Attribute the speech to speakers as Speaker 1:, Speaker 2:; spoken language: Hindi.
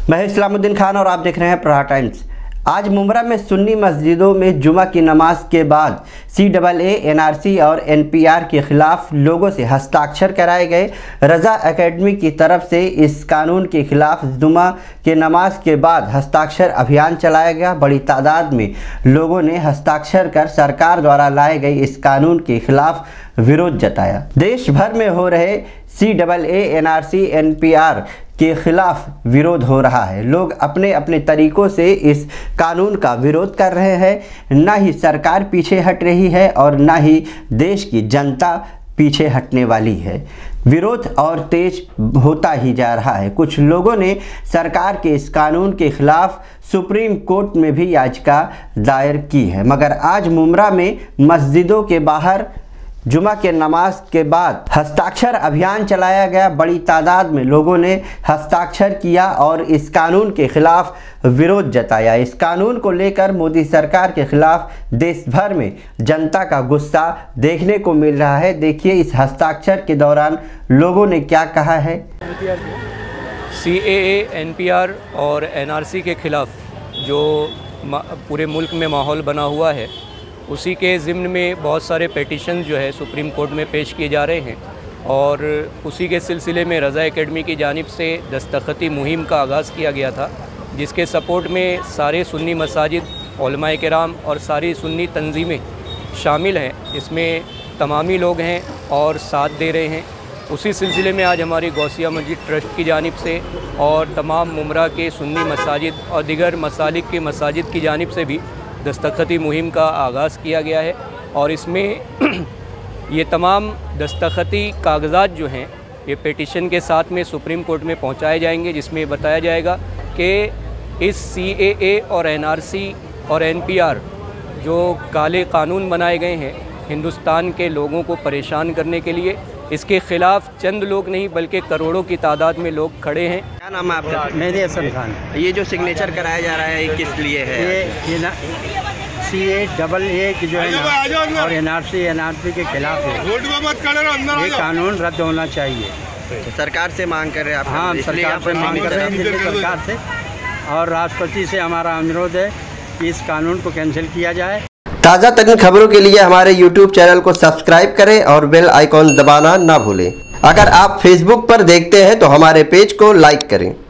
Speaker 1: मैं इस्लामुद्दीन खान और आप देख रहे हैं प्रहार टाइम्स। आज मुमरा में सुन्नी मस्जिदों में जुमा की नमाज के बाद CAA, NRC और NPR के खिलाफ लोगों से हस्ताक्षर कराए गए। रजा एकेडमी की तरफ से इस कानून के खिलाफ जुमा के नमाज के बाद हस्ताक्षर अभियान चलाया गया। बड़ी तादाद में लोगों ने हस्ताक्षर कर सरकार द्वारा लाए गए इस कानून के खिलाफ विरोध जताया। देश भर में हो रहे CAA, NRC, NPR के खिलाफ विरोध हो रहा है। लोग अपने अपने तरीकों से इस कानून का विरोध कर रहे हैं। ना ही सरकार पीछे हट रही है और ना ही देश की जनता पीछे हटने वाली है। विरोध और तेज होता ही जा रहा है। कुछ लोगों ने सरकार के इस कानून के खिलाफ सुप्रीम कोर्ट में भी याचिका दायर की है। मगर आज मुमरा में मस्जिदों के बाहर जुमा के नमाज के बाद हस्ताक्षर अभियान चलाया गया। बड़ी तादाद में लोगों ने हस्ताक्षर किया और इस कानून के खिलाफ विरोध जताया। इस कानून को लेकर मोदी सरकार के खिलाफ देश भर में जनता का गुस्सा देखने को मिल रहा है। देखिए इस हस्ताक्षर के दौरान लोगों ने क्या कहा है।
Speaker 2: CAA, NPR और NRC के खिलाफ जो पूरे मुल्क में माहौल बना हुआ है, उसी के ज़िम्न में बहुत सारे पेटिशन जो है सुप्रीम कोर्ट में पेश किए जा रहे हैं और उसी के सिलसिले में रज़ा एकेडमी की जानिब से दस्तखती मुहिम का आगाज़ किया गया था, जिसके सपोर्ट में सारे सुन्नी मसाजिद, उलमाए किराम और सारी सुन्नी तंजीमें शामिल हैं। इसमें तमामी लोग हैं और साथ दे रहे हैं। उसी सिलसिले में आज हमारी गौसिया मस्जिद ट्रस्ट की जानिब से और तमाम मुमरा के सुन्नी मसाजिद और दिगर मसालिक के मसाजिद की जानिब से भी दस्तखती मुहिम का आगाज़ किया गया है और इसमें ये तमाम दस्तखती कागज़ात जो हैं ये पेटिशन के साथ में सुप्रीम कोर्ट में पहुंचाए जाएंगे, जिसमें बताया जाएगा कि इस CAA और NRC और NPR जो काले कानून बनाए गए हैं हिंदुस्तान के लोगों को परेशान करने के लिए, इसके खिलाफ चंद लोग नहीं बल्कि करोड़ों की तादाद में लोग खड़े हैं।
Speaker 1: क्या नाम है आपका?
Speaker 3: मेहदी हसन खान।
Speaker 1: ये जो सिग्नेचर कराया जा रहा है ये किस लिए है?
Speaker 3: ये ना CAA की जो है ना और NRC के खिलाफ है। ये कानून रद्द होना चाहिए।
Speaker 1: सरकार से मांग कर रहे हैं आप?
Speaker 3: हाँ, सरकार से मांग कर रहे हैं, दिल्ली सरकार से, और राष्ट्रपति से हमारा अनुरोध है कि इस कानून को कैंसिल किया जाए।
Speaker 1: ताज़ा तरीन खबरों के लिए हमारे YouTube चैनल को सब्सक्राइब करें और बेल आइकॉन दबाना ना भूलें। अगर आप Facebook पर देखते हैं तो हमारे पेज को लाइक करें।